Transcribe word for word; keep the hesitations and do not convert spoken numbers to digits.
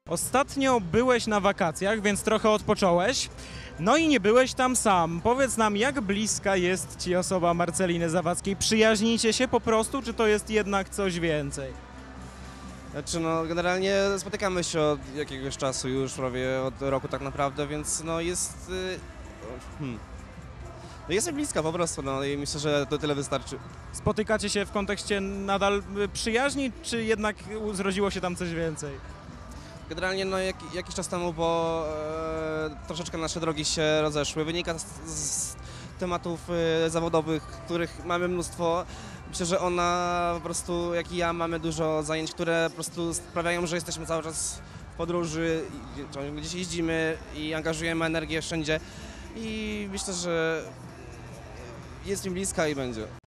Ostatnio byłeś na wakacjach, więc trochę odpocząłeś. No i nie byłeś tam sam. Powiedz nam, jak bliska jest ci osoba Marceliny Zawadzkiej? Przyjaźnicie się po prostu, czy to jest jednak coś więcej? Znaczy no, generalnie spotykamy się od jakiegoś czasu już, prawie od roku tak naprawdę, więc no jest... y, Hmm. No jest mi bliska po prostu, no i myślę, że to tyle wystarczy. Spotykacie się w kontekście nadal y, przyjaźni, czy jednak zrodziło się tam coś więcej? Generalnie no jak, jakiś czas temu, bo e, troszeczkę nasze drogi się rozeszły. Wynika z, z tematów e, zawodowych, których mamy mnóstwo. Myślę, że ona po prostu, jak i ja, mamy dużo zajęć, które po prostu sprawiają, że jesteśmy cały czas w podróży, i- ciągle gdzieś jeździmy i angażujemy energię wszędzie. I myślę, że jest mi bliska i będzie.